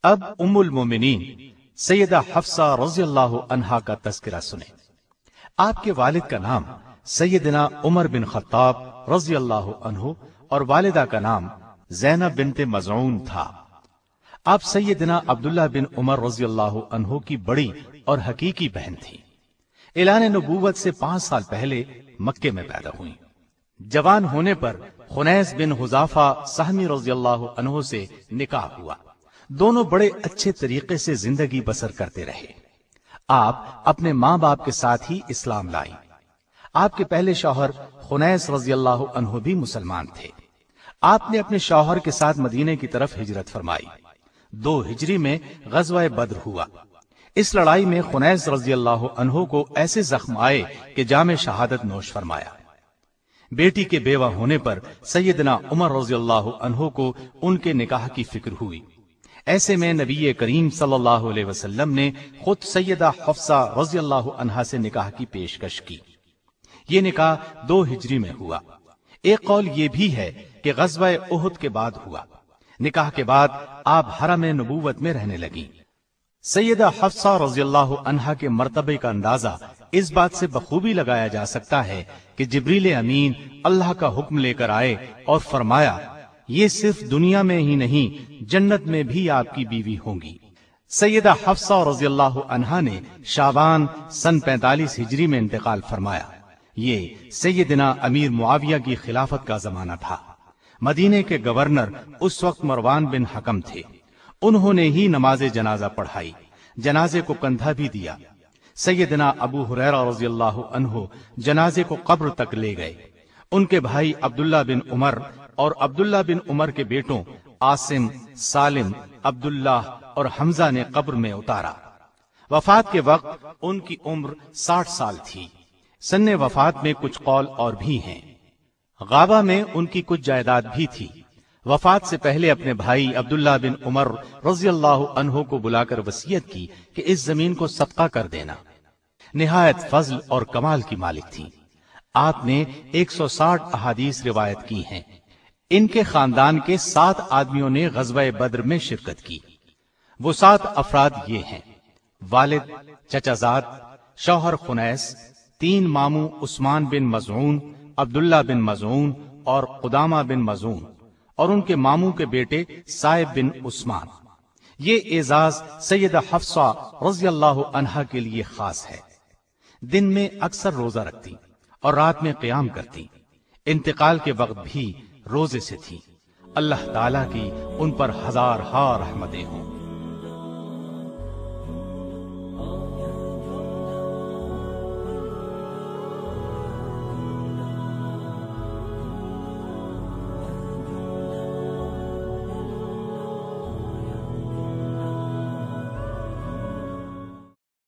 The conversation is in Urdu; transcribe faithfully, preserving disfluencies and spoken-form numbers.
اب ام المومنین سیدہ حفصہ رضی اللہ عنہا کا تذکرہ سنیں۔ آپ کے والد کا نام سیدنا عمر بن خطاب رضی اللہ عنہ اور والدہ کا نام زینب بنت مزعون تھا۔ آپ سیدنا عبداللہ بن عمر رضی اللہ عنہ کی بڑی اور حقیقی بہن تھی۔ اعلان نبوت سے پانچ سال پہلے مکے میں پیدا ہوئی۔ جوان ہونے پر خنیس بن حذافہ سہمی رضی اللہ عنہ سے نکاح ہوا۔ دونوں بڑے اچھے طریقے سے زندگی بسر کرتے رہے۔ آپ اپنے ماں باپ کے ساتھ ہی اسلام لائیں۔ آپ کے پہلے شوہر خنیس رضی اللہ عنہ بھی مسلمان تھے۔ آپ نے اپنے شوہر کے ساتھ مدینے کی طرف ہجرت فرمائی۔ دو ہجری میں غزوہ بدر ہوا۔ اس لڑائی میں خنیس رضی اللہ عنہ کو ایسے زخم آئے کہ جام شہادت نوش فرمایا۔ بیٹی کے بیوہ ہونے پر سیدنا عمر رضی اللہ عنہ کو ان کے نکاح کی فکر ہوئی۔ ایسے میں نبی کریم صلی اللہ علیہ وسلم نے خود سیدہ حفصہ رضی اللہ عنہا سے نکاح کی پیشکش کی۔ یہ نکاح دو ہجری میں ہوا۔ ایک قول یہ بھی ہے کہ غزوہ احد کے بعد ہوا۔ نکاح کے بعد آپ حرم نبوت میں رہنے لگیں۔ سیدہ حفصہ رضی اللہ عنہا کے مرتبے کا اندازہ اس بات سے بخوبی لگایا جا سکتا ہے کہ جبریل امین اللہ کا حکم لے کر آئے اور فرمایا یہ صرف دنیا میں ہی نہیں جنت میں بھی آپ کی بیوی ہوں گی۔ سیدہ حفصہ رضی اللہ عنہا نے شعبان سن پینتالیس ہجری میں انتقال فرمایا۔ یہ سیدنا امیر معاویہ کی خلافت کا زمانہ تھا۔ مدینے کے گورنر اس وقت مروان بن حکم تھے۔ انہوں نے ہی نماز جنازہ پڑھائی، جنازے کو کندھا بھی دیا۔ سیدنا ابو ہریرہ رضی اللہ عنہ جنازے کو قبر تک لے گئے۔ ان کے بھائی عبداللہ بن عمر اور عبداللہ بن عمر کے بیٹوں عاصم، سالم، عبداللہ اور حمزہ نے قبر میں اتارا۔ وفات کے وقت ان کی عمر ساٹھ سال تھی۔ سن وفات میں کچھ قول اور بھی ہیں۔ غابہ میں ان کی کچھ جائیداد بھی تھی۔ وفات سے پہلے اپنے بھائی عبداللہ بن عمر رضی اللہ عنہ کو بلا کر وصیت کی کہ اس زمین کو صدقہ کر دینا۔ نہایت فضل اور کمال کی مالک تھی۔ آپ نے ایک سو ساٹھ احادیث روایت کی ہیں۔ ان کے خاندان کے سات آدمیوں نے غزوہ بدر میں شرکت کی۔ وہ سات افراد یہ ہیں: والد، چچا زاد، شوہر خنیس، تین ماموں عثمان بن مزعون، عبداللہ بن مزعون اور قدامہ بن مزعون، اور ان کے ماموں کے بیٹے صائب بن عثمان۔ یہ اعزاز سیدہ حفصہ رضی اللہ عنہا کے لیے خاص ہے۔ دن میں اکثر روزہ رکھتی اور رات میں قیام کرتی۔ انتقال کے وقت بھی روزے سے تھی۔ اللہ تعالیٰ کی ان پر ہزار ہا رحمتیں ہوں۔